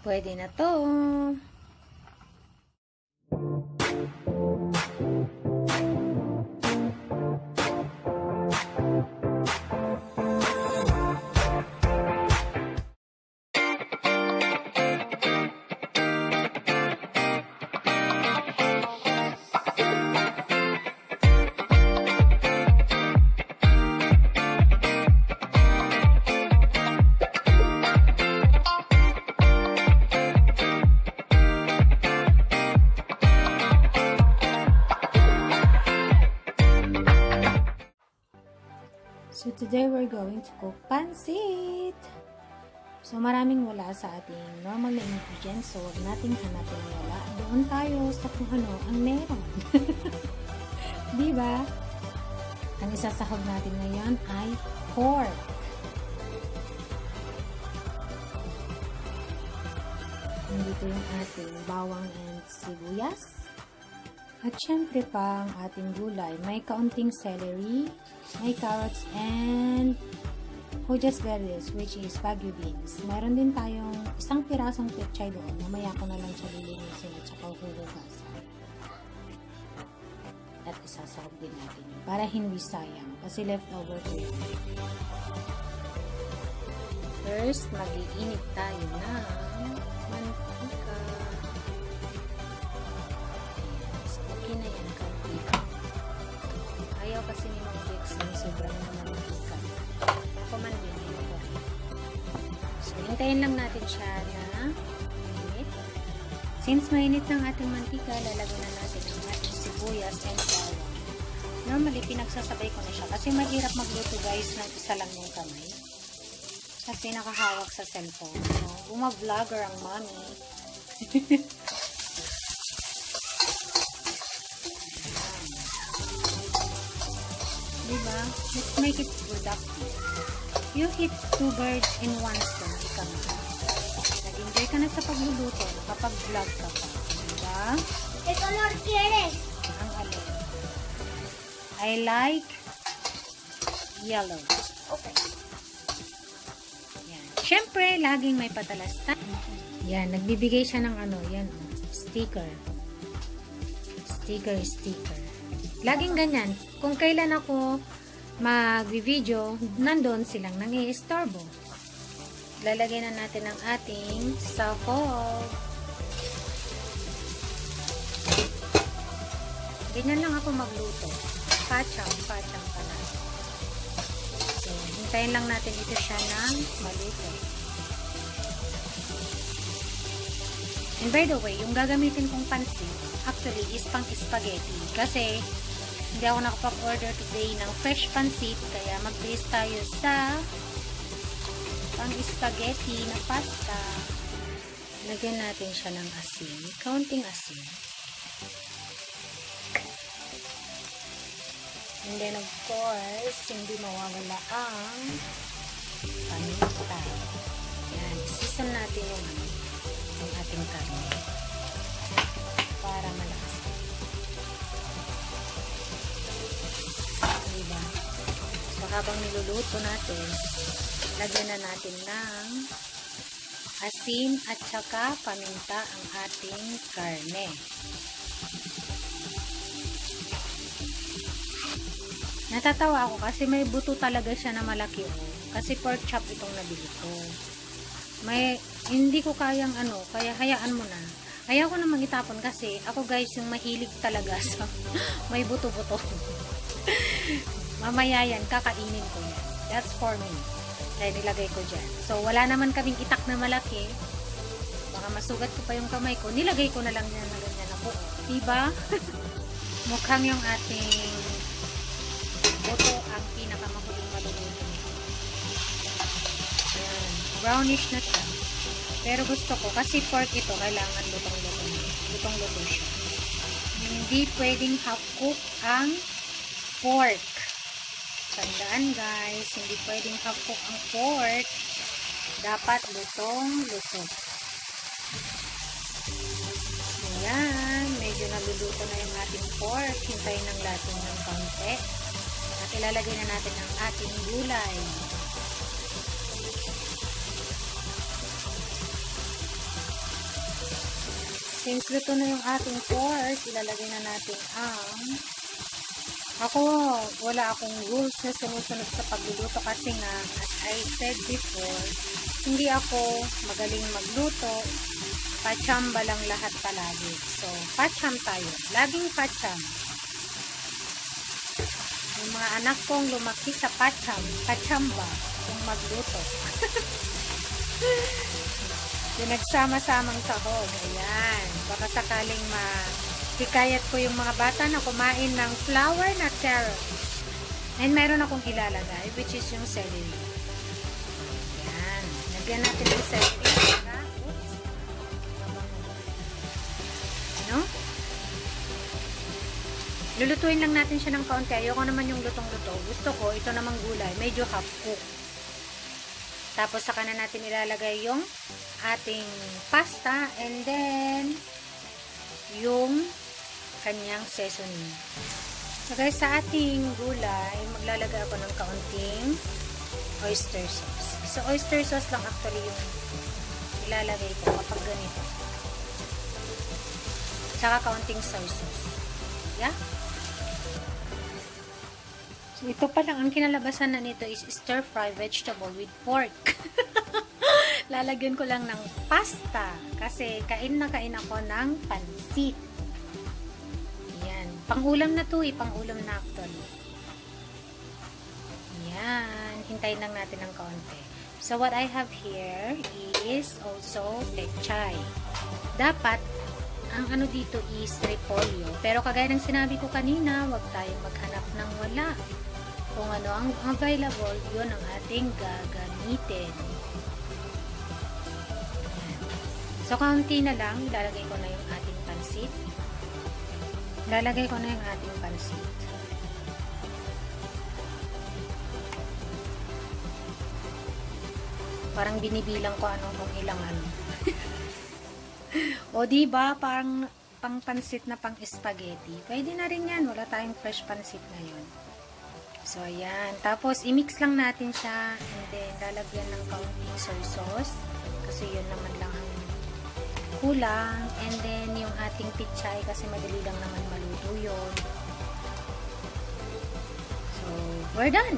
Pwede na to. So today we're going to cook pansit. So maraming wala sa ating normal na ingredients, so huwag nating hanapin ang wala. Doon tayo sa kung ano ang meron. Diba? Ang isasahog natin ngayon ay pork. Nandito yung ating bawang and sibuyas. At syempre pa ang ating gulay. May kaunting celery, may carrots, and hujas verdes, which is bagu beans. Meron din tayong isang pirasong pechay doon. Mamaya ko na lang siya lilinisin at saka huhugasan. At isasahog din natin yun para hindi sayang kasi leftover ko yun. First, mag-iinit tayo ng mantika. So, okay na yan, kaunti. Ayaw kasi ni Ma'am Jex na sobrang mantika. Ako man din, ayaw ko rin. So, hintayin lang natin siya na mainit. Since mainit ng ating mantika, lalagyan na natin ang ating sibuyas and bawang. Normally, pinagsasabay ko na siya kasi mahirap magluto guys ng isa lang yung kamay. Kasi nakahawak sa cellphone. So, bumavlogger ang mommy. Diba? Let's make it productive. You hit 2 birds in 1 stone. Ika nga. Nag-enjoy ka na sa pagluluto. Nakapag-vlog ka pa. Diba? ¿Qué color quieres? Ang alin. I like yellow. Okay. Yan. Siyempre, laging may patalastan. Yan. Nagbibigay siya ng ano. Yan. Sticker. Sticker. Laging ganyan. Kung kailan ako mag-video, nandun silang nang-i-istorbo. Lalagyan na natin ang ating sahog. Ganyan lang ako magluto. Pachang pala. So, hintayin lang natin ito siya ng maluto. And by the way, yung gagamitin kong pansit, actually, is pang spaghetti. Kasi, hindi ako nakapag-order today ng fresh pansit, kaya mag-base tayo sa pang spaghetti na pasta. Lagyan natin siya ng asin. Kaunting asin. And then, of course, hindi mawawala ang paminta. Yan. Season natin yung ating karne. Para malakas. Diba? So, habang niluluto natin, lagyan na natin ng asin at saka paminta ang ating karne. Natatawa ako kasi may buto talaga siya na malaki. Kasi pork chop itong nabili ko. Hindi ko kayang kaya hayaan mo na. Ayaw ko namang itapon kasi ako guys yung mahilig talaga sa may buto-buto. Mamaya yan, kakainin ko yan. That's for me. Kaya nilagay ko dyan. So, wala naman kaming itak na malaki. Baka masugat ko pa yung kamay ko. Nilagay ko na lang yan na ganyan na buo. Diba? Mukhang yung ating buto ang pinakamahuling maluluto. Ayan. Brownish na siya. Pero gusto ko, kasi pork ito, kailangan lutong-luto. Lutong-luto siya. Hindi pwedeng half-cook ang pork. Tandaan guys, hindi pwedeng half-cook ang pork. Dapat lutong-luto. Ayan, medyo naluluto na yung ating pork. Hintayin ng natin ng konti. At ilalagay na natin ang ating gulay. Since luto na yung ating pork, ilalagay na natin ako, wala akong rules na sumusunod sa pagluluto kasi nga, as I said before, hindi ako magaling magluto. Pachamba lang lahat palagi. So, pacham tayo. Laging pacham. Yung mga anak kong lumaki sa pachamba kung magluto. Yung nagsama-samang sahog. Ayan. Baka sakaling hikayat ko yung mga bata na kumain ng flour na carrots. And meron akong ilalagay, which is yung celery. Ayan. Lagyan natin yung celery. Oops. No? Lulutuin lang natin siya ng kaunti. Ayoko naman yung lutong-luto. Gusto ko, ito namang gulay, medyo half cook. Tapos saka na natin ilalagay yung ating pasta and then yung kanyang seasoning. So guys, sa ating gulay, maglalagay ako ng kaunting oyster sauce. So oyster sauce lang actually yung ilalagay ko kapag ganito. Tsaka kaunting soy sauce. Yeah? So ito pa lang, ang kinalabasan na nito is stir-fry vegetable with pork. Lalagyan ko lang ng pasta kasi kain na kain ako ng pansit. Yan. Pangulam na to pangulam na actually. Yan. Hintayin lang natin ng kaunti. So what I have here is also pechay. Dapat ang ano dito is repolyo. Pero kagaya ng sinabi ko kanina, wag tayong maghanap ng wala. Kung ano ang available, yun ang ating gagamitin. So, kaunti na lang, ilalagay ko na yung ating pansit. Ilalagay ko na yung ating pansit. Parang binibilang ko kung ilang ano. O, diba? Parang pang pansit na pang spaghetti. Pwede na rin yan. Wala tayong fresh pansit ngayon. So, ayan. Tapos, i-mix lang natin siya. And then, lalagyan ng kaunting soy sauce. Kasi yun naman lang ang kulang. And then, yung ating pichay. Kasi madali lang naman maluto yun. So, we're done.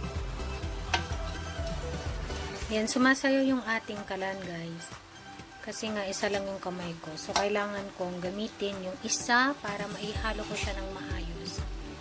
Yan. Sumasayo yung ating kalan, guys. Kasi nga, isa lang yung kamay ko. So, kailangan kong gamitin yung isa para maihalo ko siya ng maayos.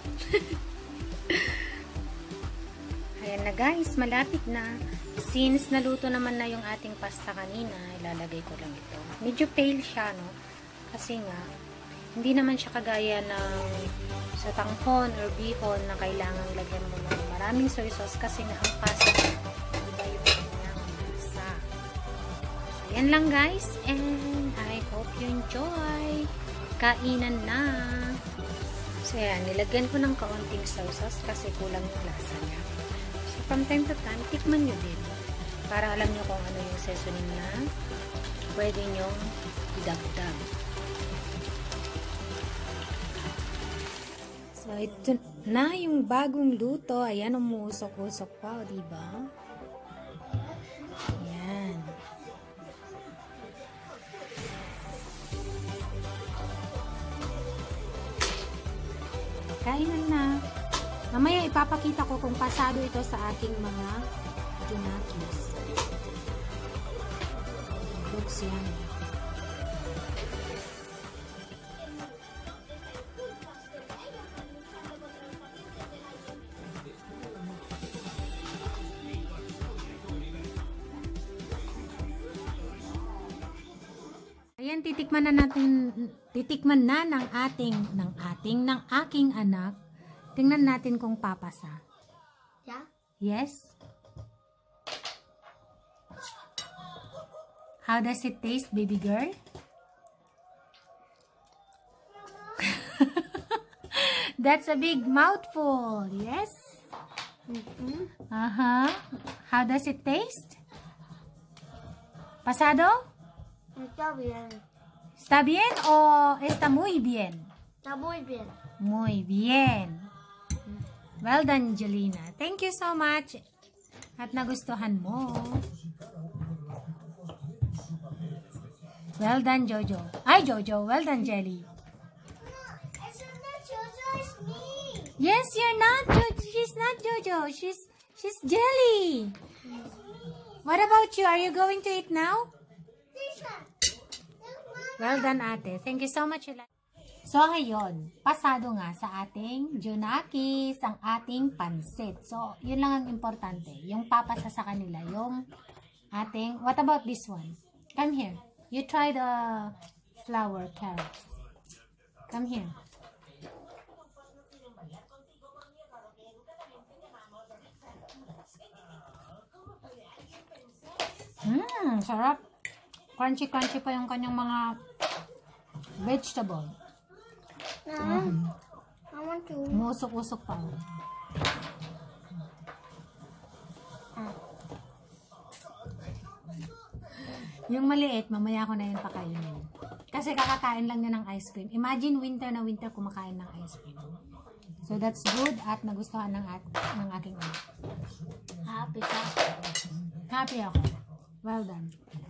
Ayan na guys, malapit na. Since naluto naman na yung ating pasta kanina, ilalagay ko lang ito. Medyo pale siya, no? Kasi nga, hindi naman siya kagaya ng sa tanghon or bihon na kailangan lagyan mo ng maraming soy sauce kasi nga ang pasta, iba yung kanyang lasa. Ayan lang guys, and I hope you enjoy. Kainan na. So ayan, nilagyan ko ng kaunting soy sauce kasi kulang yung lasa niya. From time to time, tikman nyo din. Para alam nyo kung ano yung seasoning na pwede nyong idagdag. So, ito na yung bagong luto. Ayan, umuusok-usok pa, o diba? Ayan. Kainan na. Mamaya ipapakita ko kung pasado ito sa aking mga junakis. Looks yan. Ayan, titikman na ng aking anak. Tingnan natin kung papasa. Yeah? Yes? How does it taste, baby girl? That's a big mouthful. Yes? How does it taste? ¿Pasado? Está bien. ¿Está bien o está muy bien? Está muy bien. Muy bien. Well done, Jelena. Thank you so much. At nagustuhan mo. Well done, Jojo. Ay! Hi, Jojo. Well done, Jelly. It's not Jojo, it's me. Yes, you're not Jojo. She's not Jojo. She's Jelly. What about you? Are you going to eat now? This one. Well done, ate. Thank you so much. So, ngayon, pasado nga sa ating junakis, ang ating pansit. So, yun lang ang importante. Yung papasa sa kanila, yung ating, what about this one? Come here. You try the flour carrots. Come here. Sarap. Crunchy-crunchy pa yung kanyang mga vegetable. I want to. Musok-usok pa. Yung maliit, mamaya ko na yun pakainin. Kasi kakakain lang niya ng ice cream. Imagine winter na winter kumakain ng ice cream. So that's good at nagustuhan ng aking anak. Happy ka. Happy ako. Well done.